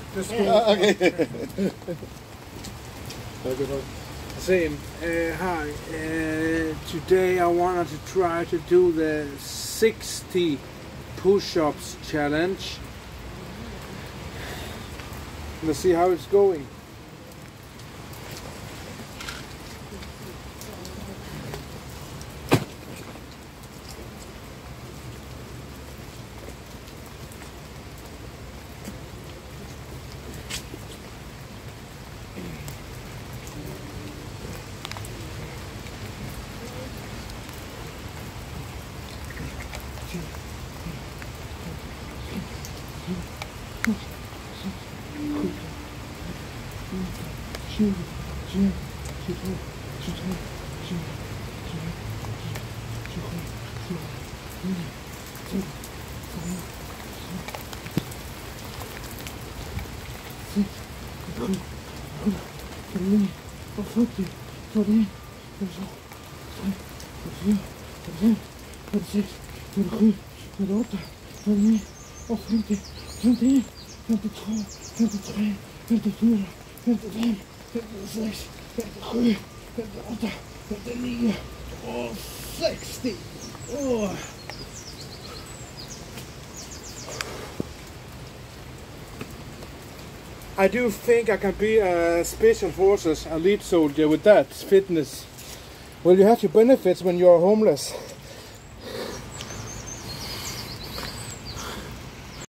Just Okay. Same. Hi. Today I wanted to try to do the 60 push-ups challenge. Let's see how it's going. I do think I can be a special forces elite soldier with that fitness. Well, you have your benefits when you are homeless.